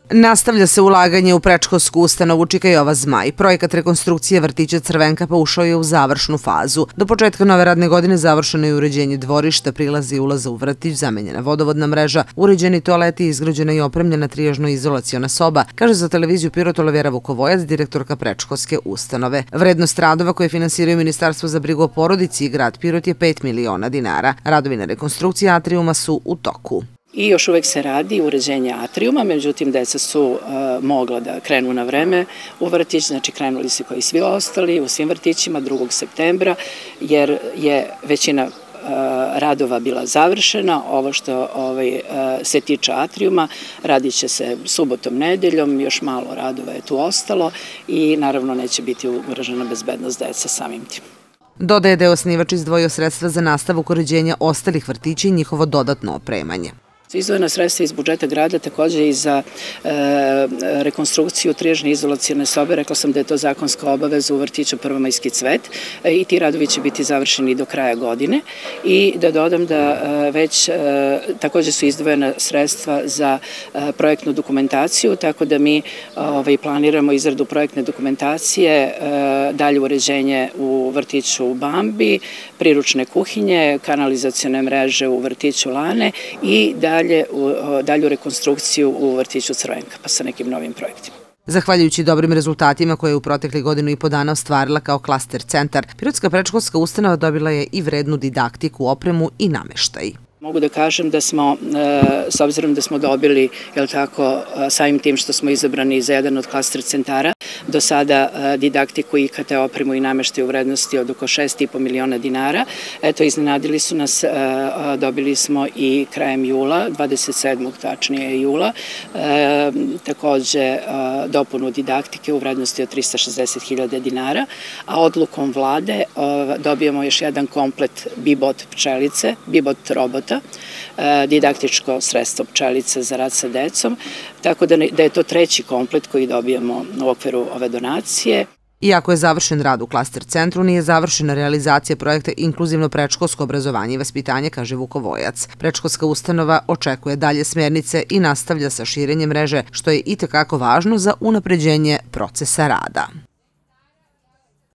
Nastavlja se ulaganje u predškolsku ustanovu Čika Jova Zmaj. Projekat rekonstrukcije vrtića Crvenkapa ušao je u završnu fazu. Do početka nove radne godine završeno je uređenje dvorišta, prilaza i ulaza u vrtić, zamenjena vodovodna mreža, uređeni toaleti, izgrađena i opremljena trijažno-izolaciona soba, kaže za televiziju Pirot Olivera Vukovojac, direktorka predškolske ustanove. Vrednost radova koje finansiraju Ministarstvo za brigu o porodici i grad Pirot je 5 miliona dinara. Radovi na rekonstrukciji atrijuma su u toku. I još uvek se radi uređenje atrijuma, međutim deca su mogla da krenu na vreme u vrtić, znači krenuli su kao i svi ostali u svim vrtićima 2. septembra, jer je većina radova bila završena. Ovo što se tiče atrijuma, radit će se subotom, nedeljom, još malo radova je tu ostalo i naravno neće biti ugrožena bezbednost dece samim tim. Dodaje da je osnivač izdvojio sredstva za nastavak uređenja ostalih vrtića i njihovo dodatno opremanje. Izdvojena sredstva iz budžeta grada takođe i za rekonstrukciju trijažne izolacione sobe. Rekla sam da je to zakonska obaveza u vrtiću Prvomajski cvet i ti radovi će biti završeni do kraja godine. I da dodam da već takođe su izdvojena sredstva za projektnu dokumentaciju, tako da mi planiramo izradu projektne dokumentacije, dalje uređenje u vrtiću Bambi, priručne kuhinje, kanalizacione mreže u vrtiću Lane i dalju rekonstrukciju u vrtiću Crvenkapa sa nekim novim projektima. Zahvaljujući dobrim rezultatima koje je u protekli godinu i po dana ostvarila kao klaster centar, Pirotska predškolska ustanova dobila je i vrednu didaktiku, opremu i nameštaj. Mogu da kažem da smo, s obzirom da smo dobili, samim tim što smo izabrani za jedan od klaster centara, do sada didaktiku, IKT, opremu i nameštaj u vrednosti od oko 6,5 miliona dinara. Eto, iznenadili su nas, dobili smo i krajem jula, 27. tačnije jula, takođe dopunu didaktike u vrednosti od 360.000 dinara, a odlukom vlade dobijamo još jedan komplet Bibot pčelice, Bibot robota, didaktičko sredstvo pčelice za rad sa decom, tako da je to treći komplet koji dobijamo u okviru ove donacije. Iako je završen rad u klaster centru, nije završena realizacija projekta Inkluzivno predškolsko obrazovanje i vaspitanje, kaže Vukovojac. Predškolska ustanova očekuje dalje smernice i nastavlja sa širenjem mreže, što je itekako važno za unapređenje procesa rada.